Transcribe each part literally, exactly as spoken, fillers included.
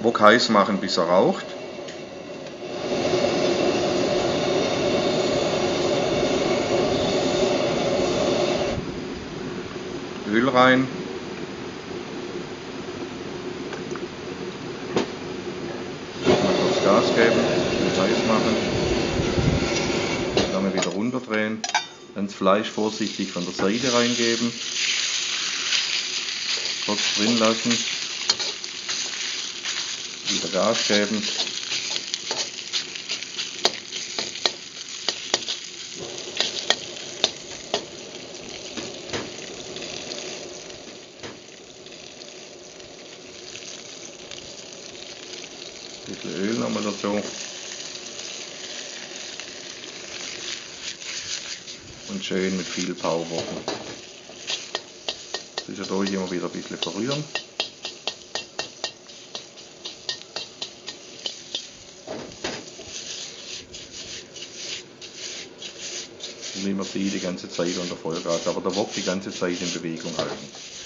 Wok heiß machen, bis er raucht. Öl rein. Mal kurz Gas geben, heiß machen. Lange wieder runterdrehen. Dann das Fleisch vorsichtig von der Seite reingeben. Kurz drin lassen. Wieder Gas geben. Ein bisschen Öl nochmal dazu. Und schön mit viel Power kochen. Zwischendurch immer wieder ein bisschen verrühren. Und wie man sieht, die ganze Zeit unter Vollgas, aber der Wok die ganze Zeit in Bewegung halten.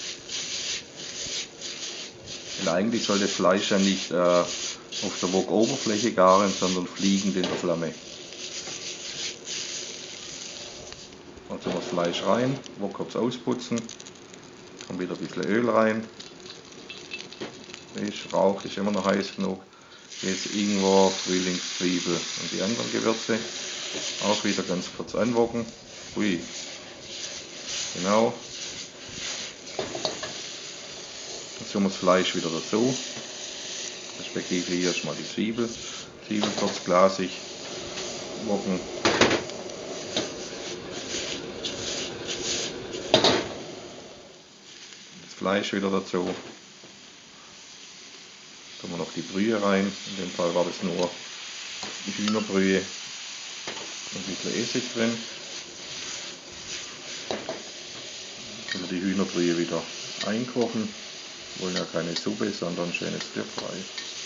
Denn eigentlich soll das Fleisch ja nicht äh, auf der Wok-Oberfläche garen, sondern fliegend in der Flamme. Dann tun wir das Fleisch rein, Wok kurz ausputzen, kommt wieder ein bisschen Öl rein. Ist, Rauch ist immer noch heiß genug. Jetzt Ingwer, Frühlingszwiebel und die anderen Gewürze. Auch wieder ganz kurz anwocken. Ui. Genau. Jetzt tun wir das Fleisch wieder dazu. Respektive hier erstmal die Zwiebel. Zwiebel kurz glasig wocken. Das Fleisch wieder dazu. Tun wir noch die Brühe rein. In dem Fall war das nur die Hühnerbrühe. Ein bisschen Essig drin. Können wir die Hühnerbrühe wieder einkochen. Wir wollen ja keine Suppe, sondern schönes Stir-Fry.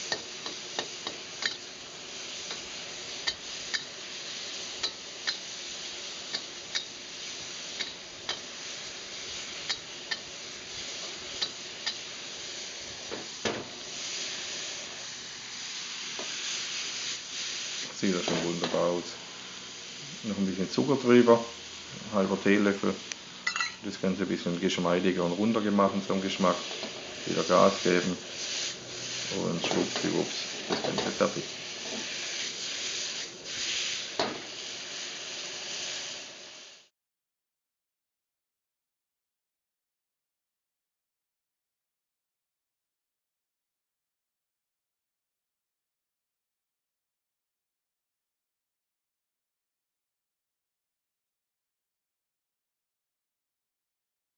Sieht ja schon wunderbar aus. Noch ein bisschen Zucker drüber, ein halber Teelöffel. Das Ganze ein bisschen geschmeidiger und runder gemacht zum Geschmack. Wieder Gas geben und schwuppdiwupps, das Ganze fertig.